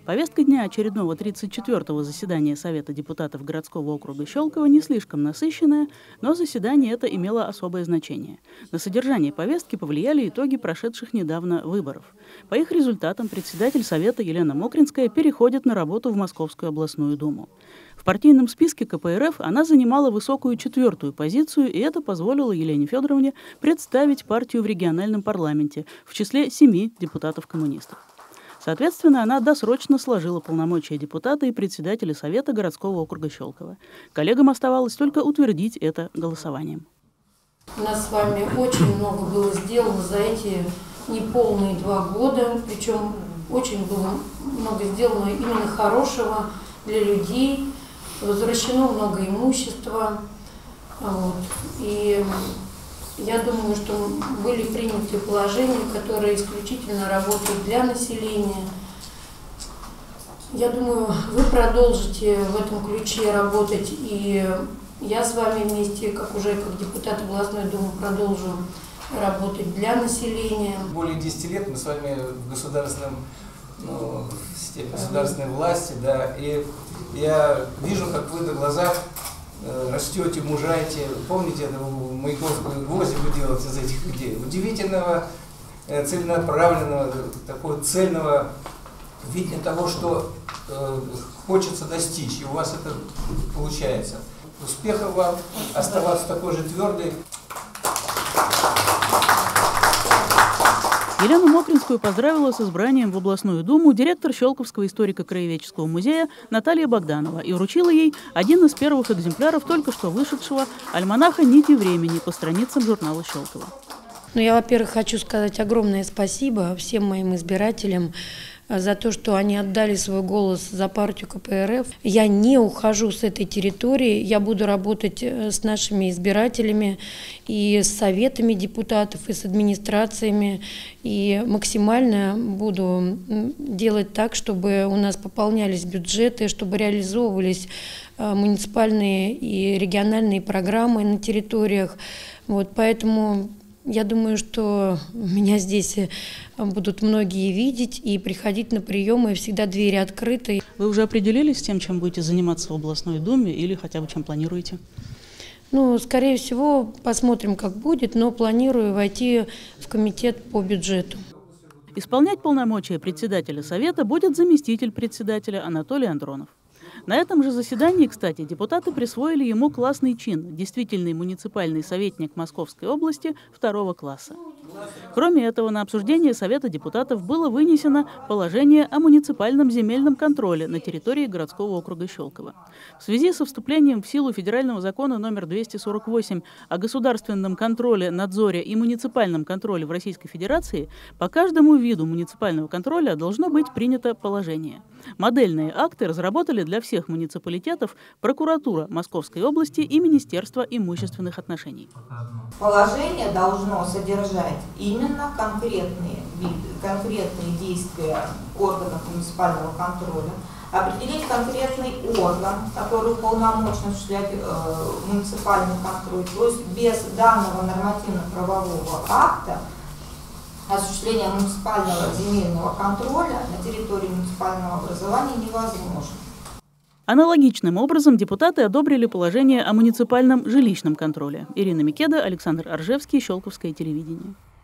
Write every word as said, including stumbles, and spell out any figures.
Повестка дня очередного тридцать четвёртого заседания Совета депутатов городского округа Щелково не слишком насыщенная, но заседание это имело особое значение. На содержание повестки повлияли итоги прошедших недавно выборов. По их результатам председатель Совета Елена Мокринская переходит на работу в Московскую областную думу. В партийном списке ка пэ эр эф она занимала высокую четвертую позицию, и это позволило Елене Федоровне представить партию в региональном парламенте в числе семи депутатов-коммунистов. Соответственно, она досрочно сложила полномочия депутата и председателя Совета городского округа Щелково. Коллегам оставалось только утвердить это голосованием. У нас с вами очень много было сделано за эти неполные два года, причем очень было много сделано именно хорошего для людей, возвращено много имущества. Вот. И я думаю, что были приняты положения, которые исключительно работают для населения. Я думаю, вы продолжите в этом ключе работать, и я с вами вместе, как уже как депутат областной думы, продолжу работать для населения. Более десяти лет мы с вами в государственном, ну, в системе государственной власти, да, и я вижу, как вы на глазах растете, мужаете. Помните, это Маяковскую гвозди вы делаете из этих людей. Удивительного, целенаправленного, такого цельного видения того, что э, хочется достичь. И у вас это получается. Успехов вам, оставаться такой же твердой. Елену Мокринскую поздравила с избранием в областную думу директор Щелковского историко-краеведческого музея Наталья Богданова и вручила ей один из первых экземпляров только что вышедшего альманаха «Нити времени» по страницам журнала «Щелково». Ну, я, во-первых, хочу сказать огромное спасибо всем моим избирателям за то, что они отдали свой голос за партию ка пэ эр эф. Я не ухожу с этой территории, я буду работать с нашими избирателями и с советами депутатов, и с администрациями, и максимально буду делать так, чтобы у нас пополнялись бюджеты, чтобы реализовывались муниципальные и региональные программы на территориях. Вот, поэтому я думаю, что меня здесь будут многие видеть и приходить на приемы, и всегда двери открыты. Вы уже определились с тем, чем будете заниматься в областной думе, или хотя бы чем планируете? Ну, скорее всего, посмотрим, как будет, но планирую войти в комитет по бюджету. Исполнять полномочия председателя Совета будет заместитель председателя Анатолий Андронов. На этом же заседании, кстати, депутаты присвоили ему классный чин – действительный муниципальный советник Московской области второго класса. Кроме этого, на обсуждение Совета депутатов было вынесено положение о муниципальном земельном контроле на территории городского округа Щелково. В связи со вступлением в силу федерального закона номер двести сорок восемь о государственном контроле, надзоре и муниципальном контроле в Российской Федерации по каждому виду муниципального контроля должно быть принято положение. Модельные акты разработали для всех муниципалитетов прокуратура Московской области и Министерство имущественных отношений. Положение должно содержать именно конкретные виды, конкретные действия органов муниципального контроля, определить конкретный орган, который уполномочен осуществлять э, муниципальный контроль. То есть без данного нормативно-правового акта осуществление муниципального земельного контроля на территории муниципального образования невозможно. Аналогичным образом депутаты одобрили положение о муниципальном жилищном контроле. Ирина Микеда, Александр Аржевский, Щелковское телевидение.